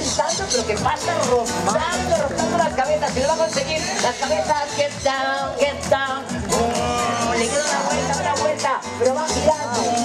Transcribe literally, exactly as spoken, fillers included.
salto, pero que pasa rozando, rozando las cabezas. Si lo va a conseguir, las cabezas, get down, get down. Oh, le queda una vuelta, una vuelta, pero va girando.